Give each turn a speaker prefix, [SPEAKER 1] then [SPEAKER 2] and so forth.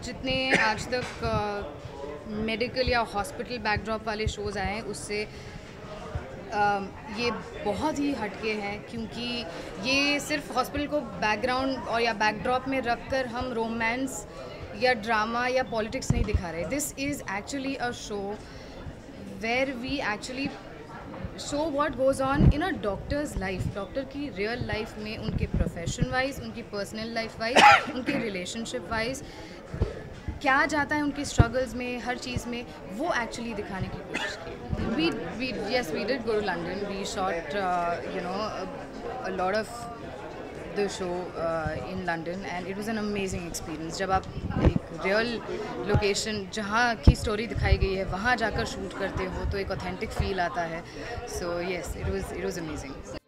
[SPEAKER 1] जितने आज तक मेडिकल या हॉस्पिटल बैकड्रॉप वाले शोज़ आए हैं उससे ये बहुत ही हटके हैं, क्योंकि ये सिर्फ हॉस्पिटल को बैकग्राउंड और या बैकड्रॉप में रखकर हम रोमांस या ड्रामा या पॉलिटिक्स नहीं दिखा रहे. This is actually a show where we actually show what goes on in a doctor's life. Doctor की रियल लाइफ में उनके प्रोफेशन वाइज, उनकी पर्सनल लाइफ वाइज, उनके रिलेशनशिप वाइज क्या जाता है उनके स्ट्रगल्स में, हर चीज़ में, वो एक्चुअली दिखाने की कोशिश की. We did go to London. We shot a lot of the show in London and it was an amazing experience. जब आप एक रियल लोकेशन जहाँ की स्टोरी दिखाई गई है वहाँ जाकर शूट करते हो तो एक ऑथेंटिक फील आता है. So yes, it was amazing.